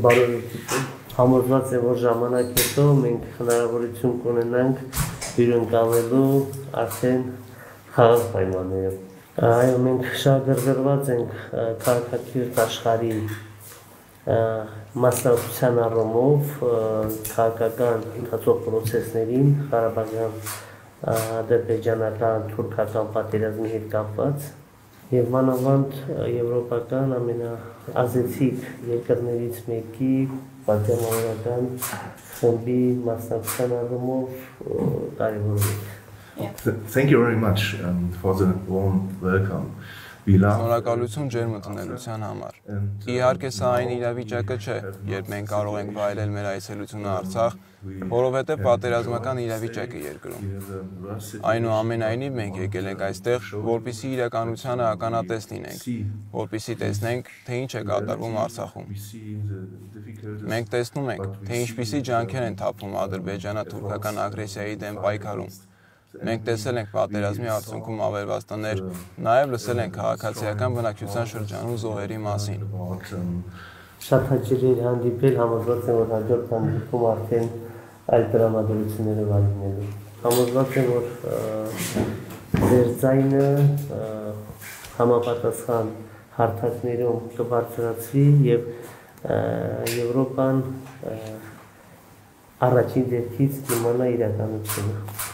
բարոյություն։ Համոզված եմ, որ ժամանակ հետո մենք հնարավորություն կունենանք հյուրընկալելու արդեն խաղաղ պայմաններով։ Այո, մենք շահագրգռված ենք քաղաքակիրթ աշխարհի մասնակցության առումով քաղաքական ընթացող պրոցեսներին Ղարաբաղյան ադրբեջանական թուրքական պատերազմի հետ կապված եւ մանավանդ եվրոպական ամենաազդեցիկ երկրներից մեկի պատերազմական խմբի մասնակցության առումով կարևոր է։ Thank you very much for the warm welcome. Շնորհակալություն ջերմ ընդունելության համար։ Իհարկե սա այն իրավիճակը չէ, երբ մենք կարող ենք վայելել մեր այցելությունը Արցախ, որովհետև պատերազմական իրավիճակ է երկրում։ Այնուամենայնիվ մենք եկել ենք այստեղ, որպեսզի իրականությանը ականատես լինենք, որպեսզի տեսնենք, թե ինչ է կատարվում Արցախում։ Մենք տեսնում ենք, թե ինչպիսի ջանքեր են թափվում ադրբեջանա-թուրքական ագրեսիայի դեմ պայքարում։ Մենք տեսել ենք պատերազմի արդյունքում ավերված տներ, նաև լսել ենք քաղաքացիական բնակչության շրջանում զոհերի մասին։ Շատ հաճելի էր հանդիպել, համոզված եմ, որ հաջորդ հանդիպում արդեն այլ տրամադրությունները վայելնելու։ Համոզված եմ, որ ձեր ձայնը համապատասխան հարթակներում կբարձրացվի եւ Եվրոպան առաջին դեպքից կիմանա իրականությունը։